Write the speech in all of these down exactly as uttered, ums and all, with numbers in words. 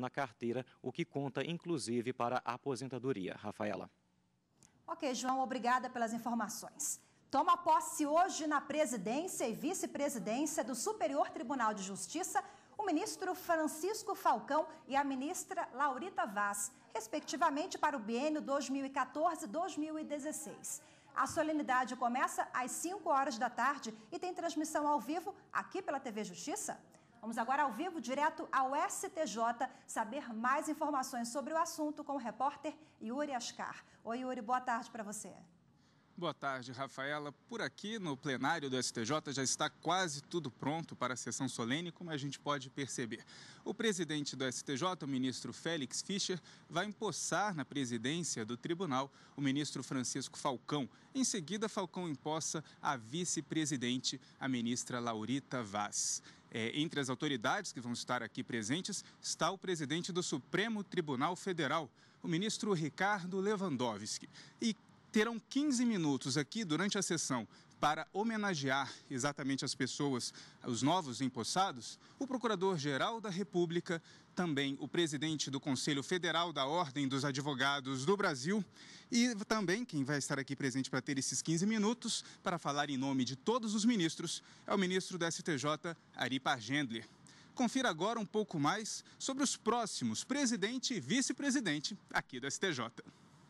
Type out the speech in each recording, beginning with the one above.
na carteira, o que conta inclusive para a aposentadoria. Rafaela. Ok, João, obrigada pelas informações. Toma posse hoje na presidência e vice-presidência do Superior Tribunal de Justiça o ministro Francisco Falcão e a ministra Laurita Vaz, respectivamente para o biênio dois mil e quatorze a dois mil e dezesseis. A solenidade começa às cinco horas da tarde e tem transmissão ao vivo aqui pela T V Justiça. Vamos agora ao vivo, direto ao S T J, saber mais informações sobre o assunto com o repórter Yuri Ascar. Oi, Yuri, boa tarde para você. Boa tarde, Rafaela. Por aqui no plenário do S T J já está quase tudo pronto para a sessão solene, como a gente pode perceber. O presidente do S T J, o ministro Félix Fischer, vai empossar na presidência do tribunal o ministro Francisco Falcão. Em seguida, Falcão empossa a vice-presidente, a ministra Laurita Vaz. É, entre as autoridades que vão estar aqui presentes está o presidente do Supremo Tribunal Federal, o ministro Ricardo Lewandowski. E terão quinze minutos aqui durante a sessão para homenagear exatamente as pessoas, os novos empossados, o Procurador-Geral da República, também o presidente do Conselho Federal da Ordem dos Advogados do Brasil e também quem vai estar aqui presente para ter esses quinze minutos para falar em nome de todos os ministros é o ministro do S T J, Ari Pargendler. Confira agora um pouco mais sobre os próximos presidente e vice-presidente aqui do S T J.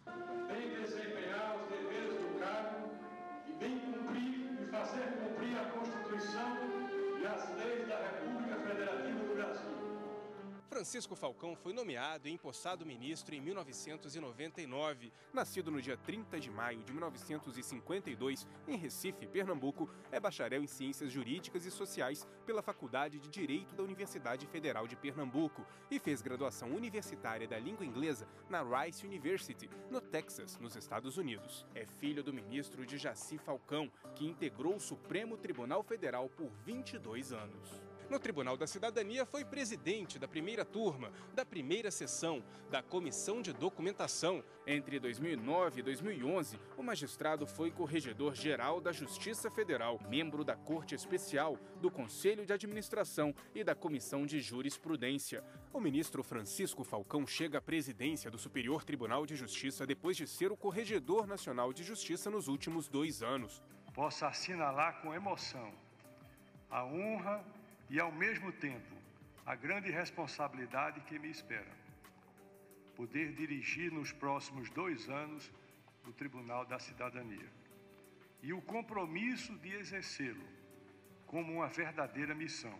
Fazer cumprir a Constituição e as leis da República Federativa do Brasil. Francisco Falcão foi nomeado e empossado ministro em mil novecentos e noventa e nove. Nascido no dia trinta de maio de mil novecentos e cinquenta e dois, em Recife, Pernambuco, é bacharel em Ciências Jurídicas e Sociais pela Faculdade de Direito da Universidade Federal de Pernambuco e fez graduação universitária da língua inglesa na Rice University, no Texas, nos Estados Unidos. É filho do ministro Jaci Falcão, que integrou o Supremo Tribunal Federal por vinte e dois anos. No Tribunal da Cidadania, foi presidente da primeira turma, da primeira sessão, da Comissão de Documentação. Entre dois mil e nove e dois mil e onze, o magistrado foi corregedor-geral da Justiça Federal, membro da Corte Especial, do Conselho de Administração e da Comissão de Jurisprudência. O ministro Francisco Falcão chega à presidência do Superior Tribunal de Justiça depois de ser o Corregedor Nacional de Justiça nos últimos dois anos. Posso assinalar com emoção a honra e, ao mesmo tempo, a grande responsabilidade que me espera. Poder dirigir nos próximos dois anos o Tribunal da Cidadania. E o compromisso de exercê-lo como uma verdadeira missão.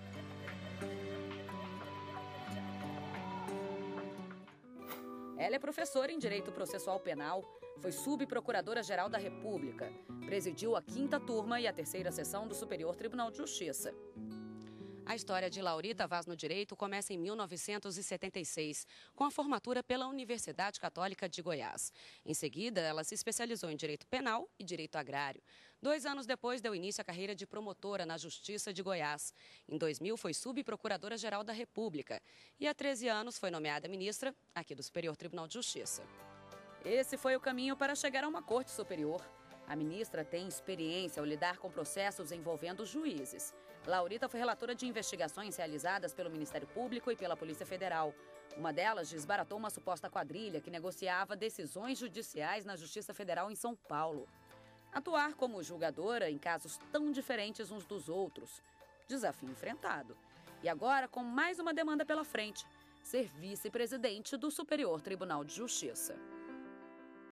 Ela é professora em Direito Processual Penal, foi subprocuradora-geral da República, presidiu a quinta turma e a terceira sessão do Superior Tribunal de Justiça. A história de Laurita Vaz no Direito começa em mil novecentos e setenta e seis, com a formatura pela Universidade Católica de Goiás. Em seguida, ela se especializou em Direito Penal e Direito Agrário. Dois anos depois, deu início à carreira de promotora na Justiça de Goiás. Em dois mil, foi subprocuradora-geral da República. E há treze anos, foi nomeada ministra aqui do Superior Tribunal de Justiça. Esse foi o caminho para chegar a uma corte superior. A ministra tem experiência ao lidar com processos envolvendo juízes. Laurita foi relatora de investigações realizadas pelo Ministério Público e pela Polícia Federal. Uma delas desbaratou uma suposta quadrilha que negociava decisões judiciais na Justiça Federal em São Paulo. Atuar como julgadora em casos tão diferentes uns dos outros. Desafio enfrentado. E agora, com mais uma demanda pela frente, ser vice-presidente do Superior Tribunal de Justiça.